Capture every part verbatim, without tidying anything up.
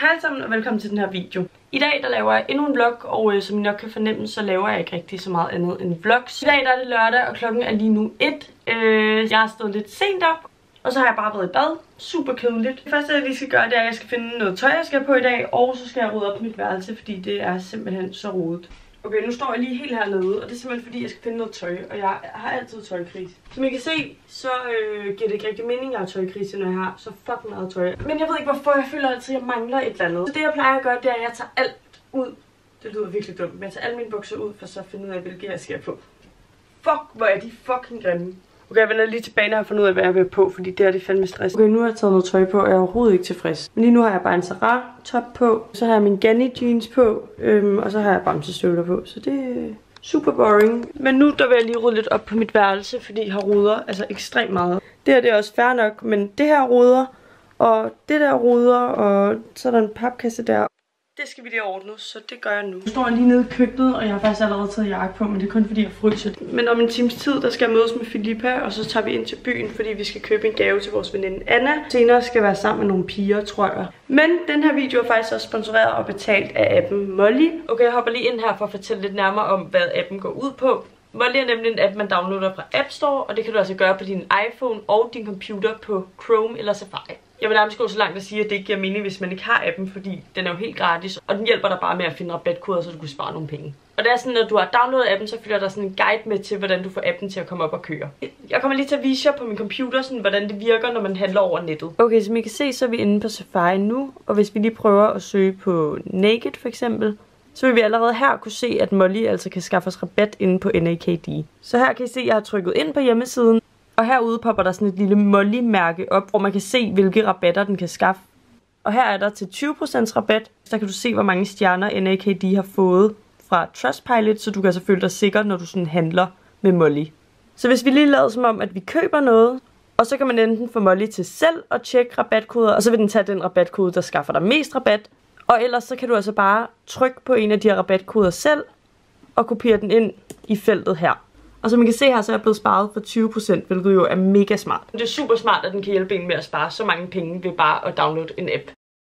Hej sammen og velkommen til den her video. I dag der laver jeg endnu en vlog, og øh, som I nok kan fornemme, så laver jeg ikke rigtig så meget andet end vlogs. I dag der er det lørdag, og klokken er lige nu et. Øh, jeg har stået lidt sent op, og så har jeg bare været i bad. Super kedeligt. Det første jeg lige skal gøre, det er, at jeg skal finde noget tøj, jeg skal have på i dag, og så skal jeg rydde op på mit værelse, fordi det er simpelthen så rodet. Okay, nu står jeg lige helt hernede, og det er simpelthen fordi, jeg skal finde noget tøj, og jeg har altid tøjkrise. Som I kan se, så øh, giver det ikke rigtig mening, at jeg har tøjkrise, når jeg har så fucking meget tøj. Men jeg ved ikke hvorfor, jeg føler altid, at jeg mangler et eller andet. Så det jeg plejer at gøre, det er, at jeg tager alt ud. Det lyder virkelig dumt, men jeg tager alle mine bukser ud, for så at finde ud af, hvilke jeg skal på. Fuck, hvor er de fucking grimme. Okay, jeg vender lige tilbage, når jeg har fundet ud af, hvad jeg vil på, fordi det er det fandme stress. Okay, nu har jeg taget noget tøj på, og jeg er overhovedet ikke tilfreds. Men lige nu har jeg bare en Zara top på, så har jeg min Ganni jeans på, øhm, og så har jeg bamsestøvler på, så det er super boring. Men nu der vil jeg lige rydde lidt op på mit værelse, fordi jeg har ruder, altså ekstremt meget. Det her det er også fair nok, men det her ruder, og det der ruder, og så er der en papkasse der. Det skal vi lige ordne, så det gør jeg nu. Jeg står lige nede i køkkenet, og jeg har faktisk allerede taget jakke på, men det er kun fordi jeg fryser. Men om en times tid, der skal jeg mødes med Filippa, og så tager vi ind til byen, fordi vi skal købe en gave til vores veninde Anna. Senere skal jeg være sammen med nogle piger, tror jeg. Men den her video er faktisk også sponsoreret og betalt af appen Molly. Okay, jeg hopper lige ind her for at fortælle lidt nærmere om, hvad appen går ud på. Molly er nemlig en app, man downloader fra App Store, og det kan du altså gøre på din iPhone og din computer på Chrome eller Safari. Jeg vil nærmest gå så langt at sige, at det ikke giver mening, hvis man ikke har appen, fordi den er jo helt gratis, og den hjælper dig bare med at finde rabatkoder, så du kan spare nogle penge. Og det er sådan, at når du har downloadet appen, så følger der sådan en guide med til, hvordan du får appen til at komme op og køre. Jeg kommer lige til at vise jer på min computer, sådan, hvordan det virker, når man handler over nettet. Okay, som I kan se, så er vi inde på Safari nu, og hvis vi lige prøver at søge på Naked for eksempel, så vil vi allerede her kunne se, at Molly altså kan skaffe os rabat inde på N A K D. Så her kan I se, at jeg har trykket ind på hjemmesiden. Og herude popper der sådan et lille Molly-mærke op, hvor man kan se, hvilke rabatter den kan skaffe. Og her er der til tyve procent rabat. Der kan du se, hvor mange stjerner N A K D har fået fra Trustpilot, så du kan altså føle dig sikker, når du sådan handler med Molly. Så hvis vi lige lader som om, at vi køber noget, og så kan man enten få Molly til selv at tjekke rabatkoder, og så vil den tage den rabatkode, der skaffer dig mest rabat. Og ellers så kan du altså bare trykke på en af de her rabatkoder selv, og kopiere den ind i feltet her. Og som I kan se her, så er jeg blevet sparet for tyve procent, hvilket jo er mega smart. Det er super smart, at den kan hjælpe en med at spare så mange penge ved bare at downloade en app.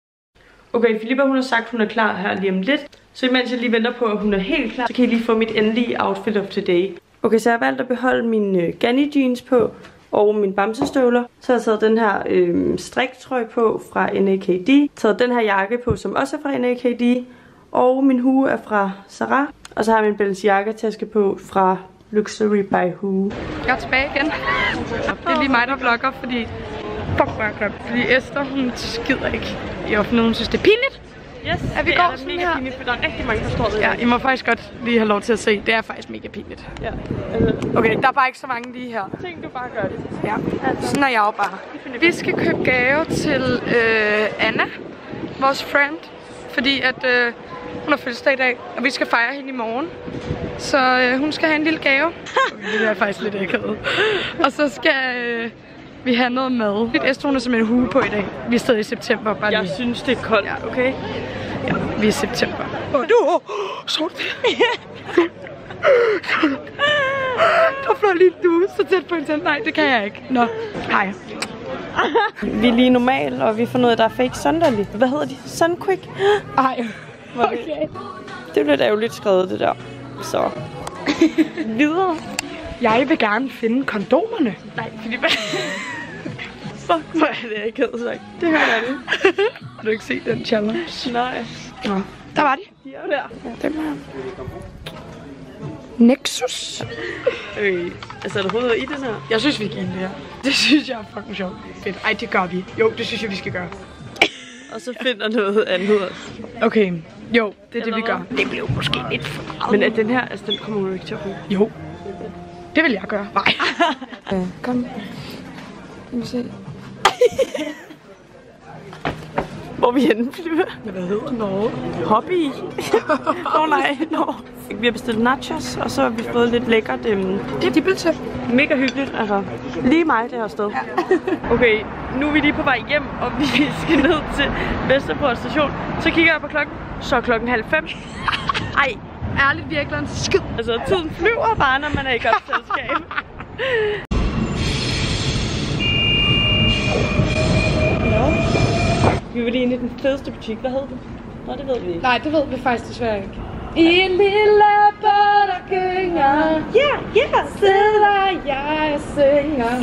Okay, Filippa hun har sagt, at hun er klar her lige om lidt. Så imens jeg lige venter på, at hun er helt klar, så kan I lige få mit endelige outfit of today. Okay, så jeg har valgt at beholde mine øh, Ganni jeans på og mine bamsestøvler. Så har jeg taget den her øh, striktrøje på fra N A K D. Taget den her jakke på, som også er fra N A K D. Og min hue er fra Zara. Og så har jeg min Balenciaga-taske på fra Luxury by Who. Jeg er tilbage igen. Det er lige mig, der vlogger, fordi fuck, hvor er jeg fordi Esther, hun skider ikke i offentligheden. Hun synes, det er pinligt. Yes, at vi det går er sådan mega her. pinligt, for der er rigtig mange, der står det. Ja, I må faktisk godt lige have lov til at se. Det er faktisk mega pinligt. Ja. Okay, der er bare ikke så mange lige her. Tænk, du bare gør det. Ja, sådan er jeg jo bare. Vi skal købe gave til øh, Anna, vores friend, fordi at øh, hun har fødselsdag i dag, og vi skal fejre hende i morgen. Så øh, hun skal have en lille gave. Okay, det er faktisk lidt akavet. Og så skal øh, vi have noget mad. Lidt Esther, hun er simpelthen hue på i dag. Vi er stadig i september. Bare Jeg lige. synes, det er koldt, Ja. okay? Ja, vi er i september. Åh, du! Så det. Der flår lige en due så tæt på en tænd. Nej, det kan jeg ikke. Nå, hej. Vi er lige normalt, og vi får noget, der er fake Sunderly. Hvad hedder de? Sunquick? Ej, okay. Det er lidt ærgerligt skrevet, det der. Så. Videre. Jeg vil gerne finde kondomerne. Nej, Filippa. Fuck, hvor er det ikke helt sagt. Det hører jeg nu. Har du ikke set den challenge? Nej. Nå, der var de. De er jo der. Ja, dem her. Nexus. Øh, altså er der hovedet i den her? Jeg synes, vi giver den det her. Det synes jeg er fucking sjovt. Fedt. Ej, det gør vi. Jo, det synes jeg, vi skal gøre. Og så finder noget andet også. Okay, jo, det er det, vi gør. Hvad? Det blev måske lidt for meget. Men er den her, altså den kommer jo ikke til at bruge. Jo, det vil jeg gøre. Nej. Ja, kom. Lad os se. Hvor er vi henne, Filippa? Hvad hedder Norge? Hobby. Nå oh, nej, no. Vi har bestilt nachos, og så har vi fået lidt lækkert. Øhm, Det er dibbeltøb. mega hyggeligt, altså. Lige mig det her sted. Ja. Okay, nu er vi lige på vej hjem, og vi skal ned til Vesterport station. Så kigger jeg på klokken, så er klokken halv fem. Ej, Ærligt virkelig en skid. altså tiden flyver bare, når man er i godt selskab. vi var lige inde i den fedeste butik. Hvad hed den? Nå, det ved vi ikke. Nej, det ved vi faktisk desværre ikke. I en lille båd, der gynger. Ja, ja, sidder jeg og synger.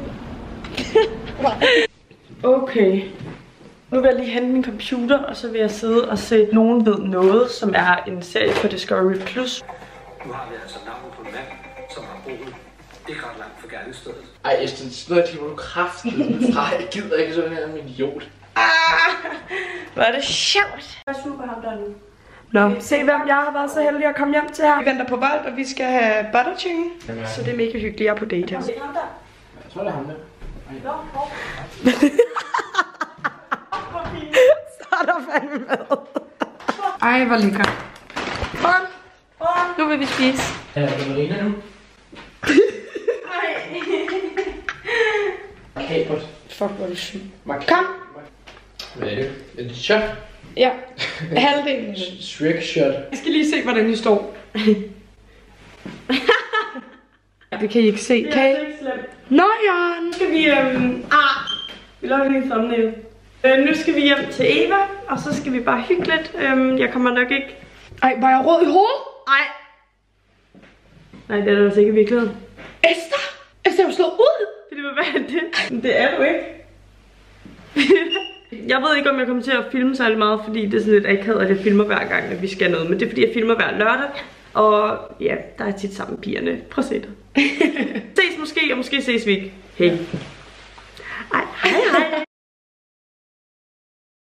Okay. Nu vil jeg lige hente min computer, og så vil jeg sidde og se Nogen ved noget, som er en serie på Discovery Plus. Nu har vi altså navnet på en mand, som har boet ikke ret langt fra gerningsstedet. Ej, Esther, sådan noget klipper du kraftigt fra. Jeg gider ikke sådan her med en idiot. Ah, hvor er det sjovt. Hvad super ham der nu? Nå, se hvem jeg har været så heldig at komme hjem til her. Vi venter på Volt, og vi skal have butter chicken. Jamen, så det er mega hyggeligt, jeg er på date her. Se ham der. Jeg tror, det er ham der. Nå, så er der fandme mad. Ej, hvor lækker. Kom. Nu vil vi spise. Er det Marina nu? Makabert. Fuck, hvor er det sygt. Kom! Hvad er det? Er det shot? Ja, halvdelen. Shrek shot. Jeg skal lige se, hvordan I står. Det kan I ikke se, Det kan er I? altså ikke slemt. Nå, Jørgen! Nu skal vi, øhm, ah, vi laver lige en thumbnail. Øh, nu skal vi hjem til Eva, og så skal vi bare hygge lidt. Øhm, jeg kommer nok ikke... Ej, var jeg rød i hovedet? Ej. Nej, det er der altså ikke i virkeligheden. Esther! Esther er jo slået ud! Det vil være det. Men det er du ikke. Jeg ved ikke, om jeg kommer til at filme særlig meget, fordi det er sådan lidt akavet, at jeg filmer hver gang, at vi skal noget. Men det er fordi, jeg filmer hver lørdag. Og ja, der er tit sammen med pigerne. Prøv at se det. Ses måske, og måske ses vi ikke. Hej. Ej, hej hej.